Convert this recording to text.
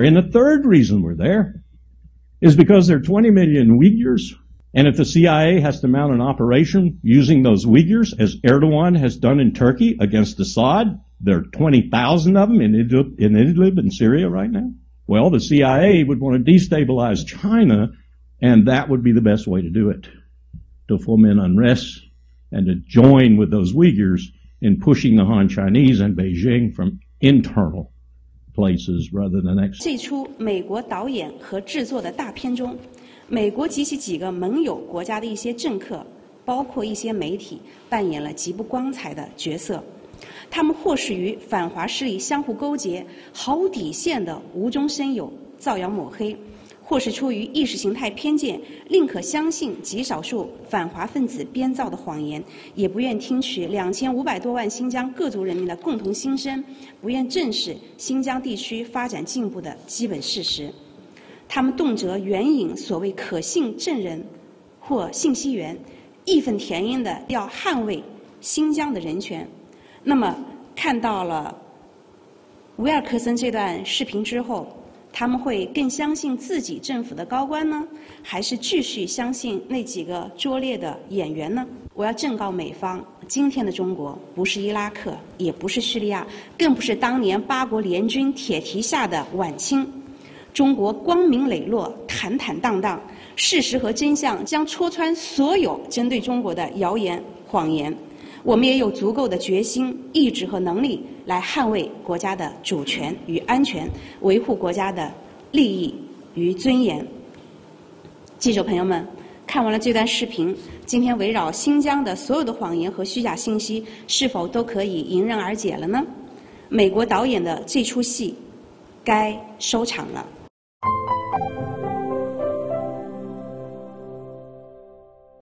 And the third reason we're there is because there are 20 million Uyghurs, and if the CIA has to mount an operation using those Uyghurs, as Erdogan has done in Turkey against Assad, there are 20,000 of them in Idlib in Syria right now. Well, the CIA would want to destabilize China, and that would be the best way to do it, to foment unrest and to join with those Uyghurs in pushing the Han Chinese and Beijing from internal places rather than external. 这出美国导演和制作的大片中，美国及其几个盟友国家的一些政客，包括一些媒体，扮演了极不光彩的角色。他们或是与反华势力相互勾结，毫无底线的无中生有，造谣抹黑；或是出于意识形态偏见，宁可相信极少数反华分子编造的谎言，也不愿听取2500多万新疆各族人民的共同心声，不愿正视新疆地区发展进步的基本事实。他们动辄援引所谓可信证人或信息源，义愤填膺地要捍卫新疆的人权。那么看到了维尔科森这段视频之后，他们会更相信自己政府的高官呢，还是继续相信那几个拙劣的演员呢？我要正告美方，今天的中国不是伊拉克，也不是叙利亚，更不是当年8国联军铁蹄下的晚清。中国光明磊落，坦坦荡荡，事实和真相将戳穿所有针对中国的谣言谎言。我们也有足够的决心、意志和能力来捍卫国家的主权与安全，维护国家的利益与尊严。记者朋友们，看完了这段视频，今天围绕新疆的所有的谎言和虚假信息，是否都可以迎刃而解了呢？美国导演的这出戏该收场了。